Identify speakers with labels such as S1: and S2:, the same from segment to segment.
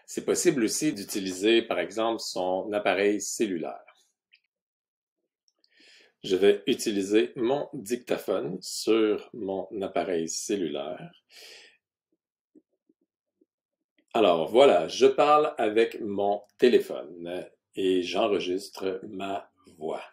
S1: C'est possible aussi d'utiliser, par exemple, son appareil cellulaire. Je vais utiliser mon dictaphone sur mon appareil cellulaire. Alors voilà, je parle avec mon téléphone et j'enregistre ma voix.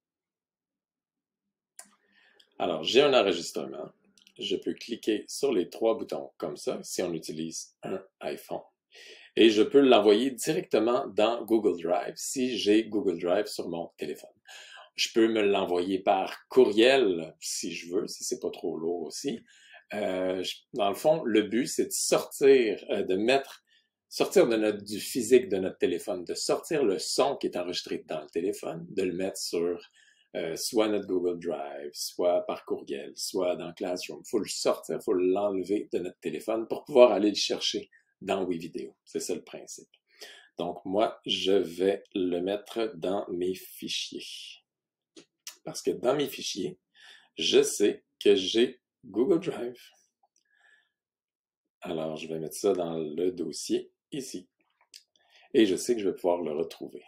S1: Alors, j'ai un enregistrement. Je peux cliquer sur les trois boutons comme ça, si on utilise un iPhone. Et je peux l'envoyer directement dans Google Drive si j'ai Google Drive sur mon téléphone. Je peux me l'envoyer par courriel si je veux, si c'est pas trop lourd aussi. Dans le fond, le but, c'est de sortir, sortir du physique de notre téléphone, de sortir le son qui est enregistré dans le téléphone, de le mettre sur soit notre Google Drive, soit par courriel, soit dans Classroom. Il faut le sortir, il faut l'enlever de notre téléphone pour pouvoir aller le chercher dans WeVideo. C'est ça le principe. Donc, moi, je vais le mettre dans mes fichiers. Parce que dans mes fichiers, je sais que j'ai Google Drive. Alors, je vais mettre ça dans le dossier ici. Et je sais que je vais pouvoir le retrouver.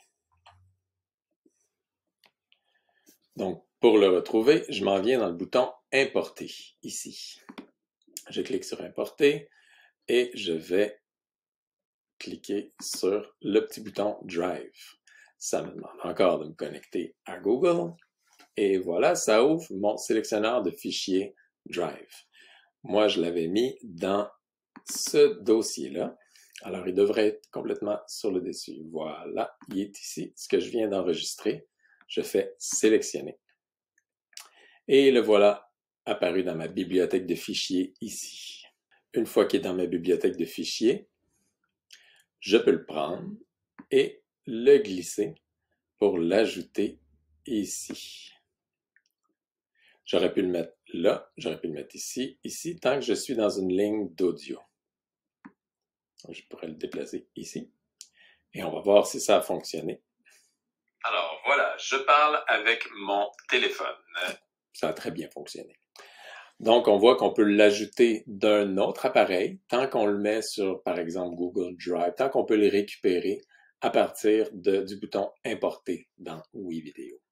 S1: Donc, pour le retrouver, je m'en viens dans le bouton « Importer » ici. Je clique sur « Importer » et je vais cliquer sur le petit bouton « Drive ». Ça me demande encore de me connecter à Google. Et voilà, ça ouvre mon sélectionneur de fichiers Drive. Moi, je l'avais mis dans ce dossier-là. Alors, il devrait être complètement sur le dessus. Voilà, il est ici. Ce que je viens d'enregistrer, je fais sélectionner. Et le voilà apparu dans ma bibliothèque de fichiers ici. Une fois qu'il est dans ma bibliothèque de fichiers, je peux le prendre et le glisser pour l'ajouter ici. J'aurais pu le mettre là, j'aurais pu le mettre ici, ici, tant que je suis dans une ligne d'audio. Je pourrais le déplacer ici. Et on va voir si ça a fonctionné. Alors voilà, je parle avec mon téléphone. Ça a très bien fonctionné. Donc, on voit qu'on peut l'ajouter d'un autre appareil, tant qu'on le met sur, par exemple, Google Drive, tant qu'on peut le récupérer à partir du bouton « Importer » dans WeVideo.